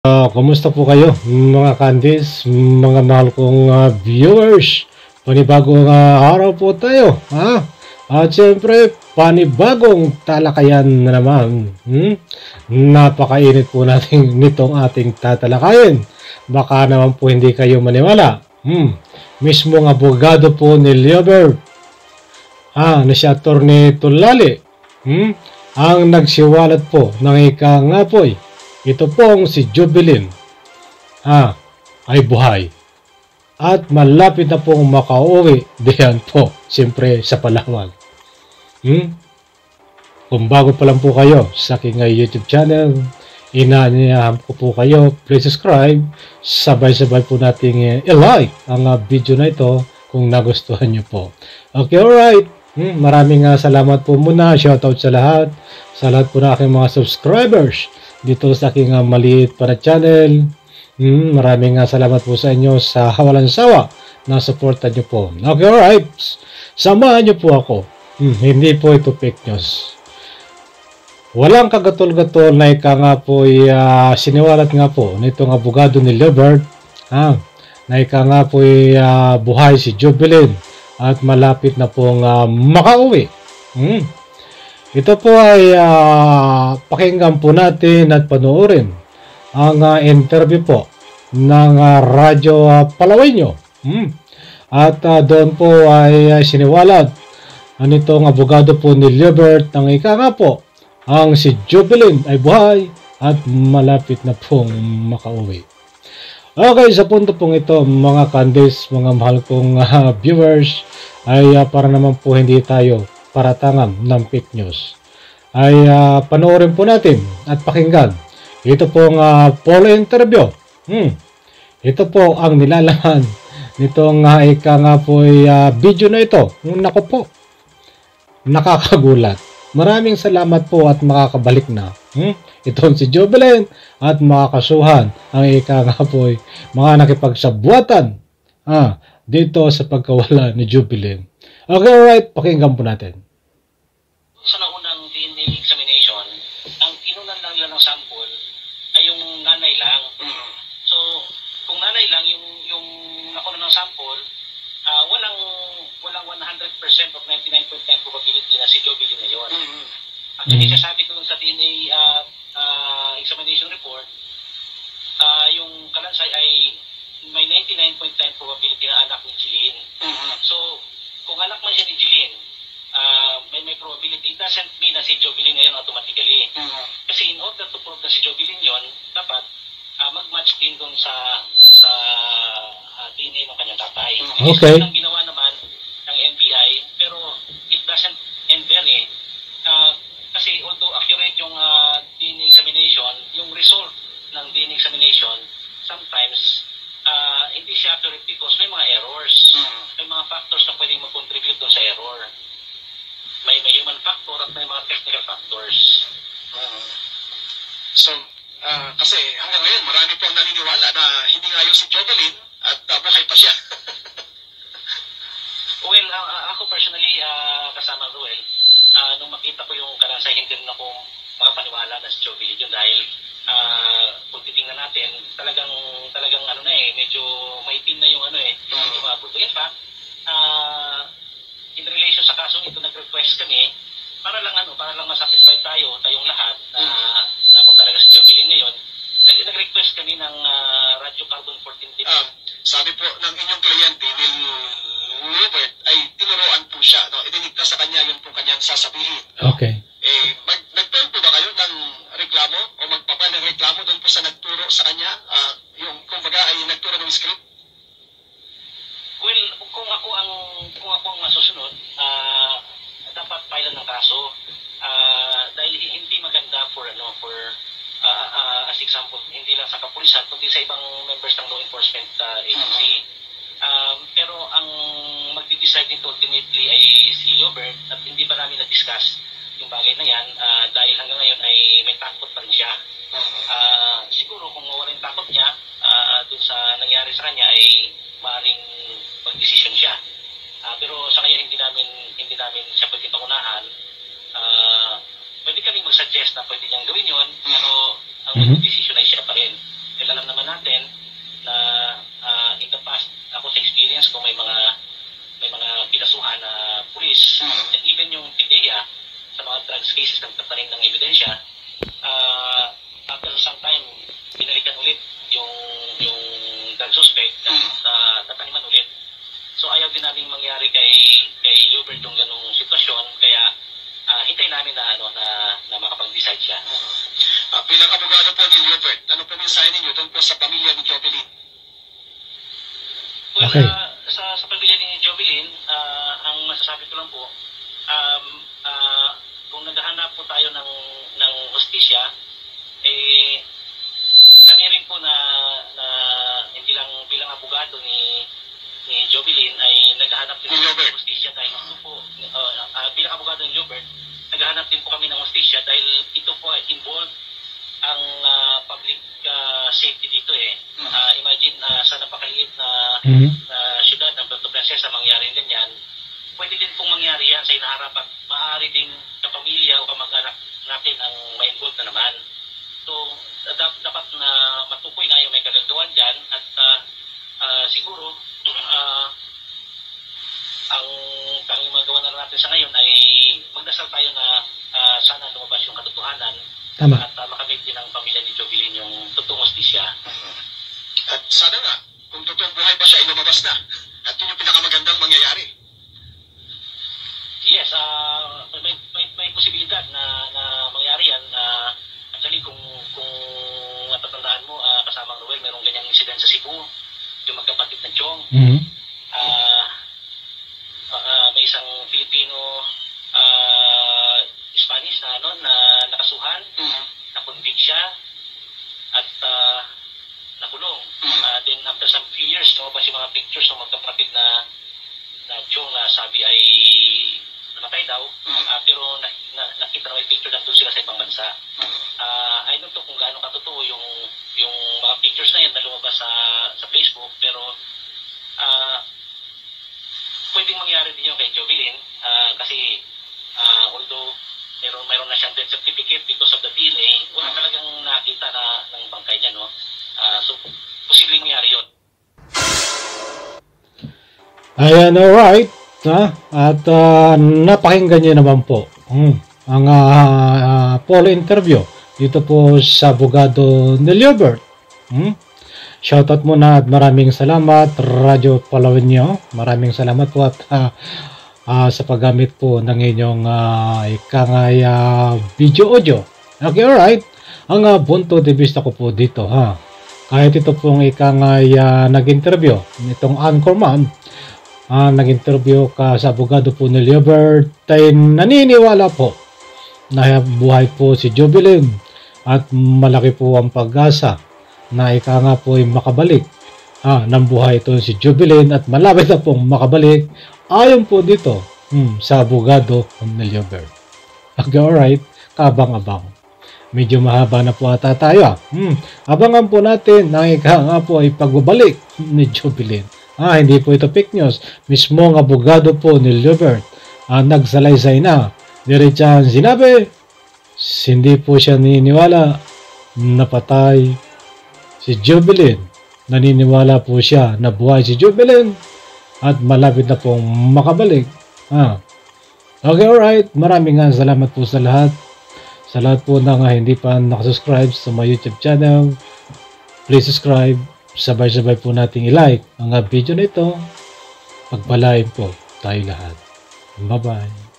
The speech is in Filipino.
Kumusta po kayo mga Candies, mga mahal kong viewers? Panibagong araw po tayo, ha? At siyempre, panibagong talakayan na naman. Napakainit po natin nitong ating tatalakayin. Baka naman po hindi kayo maniwala. Mismong abogado po ni Liobert, na si Atty. Tulali, ang nagsiwalat po ng ikangapoy. Ito pong si Jovelyn ay buhay at malapit na pong makauwi diyan po, siyempre sa Palawan. Kung bago pa lang po kayo sa aking YouTube channel, inaanyayahan ko po kayo, please subscribe, sabay-sabay po nating i-like ang video na ito kung nagustuhan nyo po. Okay, alright. Maraming salamat po muna, shoutout sa lahat po na aking mga subscribers dito sa aking maliit pa na channel. Maraming salamat po sa inyo sa walang sawa na suporta nyo po. Okay, alright. Samahan nyo po ako. Hindi po ito fake news. Walang kagatol-gatol na nga po siniwalat nga po nitong abogado ni Liobert na nga po buhay si Jovelyn at malapit na pong makauwi. Ito po ay pakinggan po natin at panoorin ang interview po ng Radyo Palawenyo. At doon po ay siniwalat nitong abogado po ni Liobert ng nga po ang si Jovelyn ay buhay at malapit na pong makauwi. Okay, sa punto pong ito mga Candies, mga mahal kong viewers, ay para naman po hindi tayo paratangan ng fake news, ay panoorin po natin at pakinggan ito pong full interview. Ito po ang nilalaman nitong nga po video na ito. Naku po, nakakagulat. Maraming salamat po at makakabalik na ito si Jovelyn at makakasuhan ang nga po mga nakipagsabuatan dito sa pagkawala ni Jovelyn. Okay, alright, pakinggan po natin. Sa naunang DNA examination, ang inunan lang nila ng sample ay yung nanay lang. So, kung nanay lang yung nakuha ng sample, walang 100% of 99.9 probability na si Jovelyn na yun. Actually, sasabi ko sa DNA examination report, yung kalansay ay may 99.9 probability na anak ni Jeline. So, kung anak man siya ni Jeline, may probability, it doesn't mean na si Jovelyn ngayon automatically. Kasi in order to prove na si Jovelyn yon, dapat mag-match din dun sa DNA ng kanyang tatay. Okay. Ito ang ginawa naman ng NBI, pero it doesn't end there kasi although accurate yung DNA examination, yung result ng DNA examination, sometimes hindi siya accurate because may mga errors. May mga factors na pwedeng mag-contribute doon sa error. May human factor at may mga technical factors. Kasi hanggang ngayon, marami po ang naniniwala na hindi nga yung si Jovelyn at buhay pa siya. Well, ako personally, kasama Ruel, nung makita ko yung kalansay, hindi rin ako makapaniwala na si Jovelyn yun dahil kung titingnan natin, talagang ano na medyo maitim na yung yung mga buto. In fact, in relation sa kasong ito, nag-request kami para lang masatisfy tayong lahat na kung talaga si Jovelyn ngayon, nag-request kami ng Radio Carbon 14 TV. Sabi po ng inyong kliyente, ni Liobert, ay tinuruan po siya. Idinigta sa kanya yung pong kanyang sasabihin. Okay. Nagpel po ba kayo ng reklamo o magpapal ng reklamo doon po sa nagturo sa kanya? Yung kumbaga ay nagturo ng script? Well, kung ako ang masusunod, dapat filean ng kaso. Dahil hindi maganda for as example, hindi lang sa kapulisan, kundi sa ibang members ng law enforcement agency. Pero ang magdi-decide nito ultimately ay si Liobert at hindi pa namin na-discuss yung bagay na yan dahil hanggang ngayon ay may takot pa rin siya. Siguro kung mawala yung takot niya dun sa nangyari sa kanya ay maaaring mag-decision siya. Pero sa ngayon hindi namin siya pwedeng pangunahan. Pwede kaming mag-suggest na pwede niyang gawin yun, pero ang decision ay siya pa rin. cases ng tapanin ng ebidensya, after some time, binalikan ulit yung drug suspect at tataniman ulit. So ayaw din namin mangyari kay Hubert yung ganung sitwasyon, kaya hintay namin na makapag-decide siya. Bilang abogado po ni Hubert, ano po mensahe ninyo doon po sa pamilya ni Jovelyn? Well, Okay. Sa pamilya ni Jovelyn, ang masasabi ko lang po, kung naghahanap po tayo ng hustisya, kami rin po na hindi lang bilang abogado ni Jovelyn ay naghahanap din ng hustisya dahil gusto po, bilang abogado ni Hubert, naghahanap din po kami ng hustisya dahil ito po ay involved ang public safety dito eh. Imagine sa napakaliit na syudad ng Puerto Princesa mangyari din yan, pwede din pong mangyari yan sa inaharap at maaari ding kapamilya o kamag-anak natin ang may involved na naman. So, dapat na matukoy nga yung may kagagawan dyan at siguro ang tanging magawa na natin sa ngayon ay magdasal tayo na sana lumabas yung katotohanan. Tama. At makamit din ang pamilya ni Jovelyn yung totoong hustisya. At sana nga, kung totoong buhay pa siya, lumabas na. At yun yung pinakamagandang mangyayari. Yes, may posibilidad na mangyari yan. Actually, kung natatandaan mo, kasamang Ruel, mayroong ganyang incident sa Cebu, yung magkapatid na Chong. May isang Filipino Spanish na nakasuhan, na-convict siya, at nakulong. Then after some few years, lumabas yung mga pictures ng magkapatid na Chong na sabi ay namatay daw, pero nakita na may picture lang doon sila sa ibang bansa. I don't know kung gaano katotoo yung mga pictures na yan na lumabas sa Facebook, pero pwedeng mangyari din yung kay Jovelyn kasi although mayroon na siyang death certificate because of the DNA, wala talagang nakita ng bangkay niya, no? So, posibleng mangyari yun. Ayan, alright. At napakinggan niyo naman po ang poll interview dito po sa abogado ni Hubert. Shoutout muna at maraming salamat, Radyo Palawenyo. Maraming salamat po at sa paggamit po ng inyong video audio. Okay, alright. Ang punto de vista ko po dito, kahit ito pong nag-interview, itong Anchorman, nag-interview ka sa abogado po ni Hubert, ay naniniwala po na buhay po si Jovelyn at malaki po ang pag-asa na nga po ay makabalik ng buhay ito si Jovelyn at malapit na pong makabalik ayon po dito sa abogado ni Hubert. Okay, alright, kabang-abang. Medyo mahaba na po ata tayo. Abangan po natin na nga po ay pagbabalik ni Jovelyn. Hindi po ito fake news. Mismo ang abogado po ni Hubert nagsalaysay na. Diretsahan sinabi, hindi po siya naniniwala na patay si Jovelyn. Naniniwala po siya na buhay si Jovelyn at malapit na pong makabalik. Okay, alright. Maraming salamat po sa lahat. Sa lahat po na hindi pa nakasubscribe sa my YouTube channel, please subscribe. Sabay-sabay po nating i-like ang video na ito. Pagpalain po tayo lahat. Bye-bye.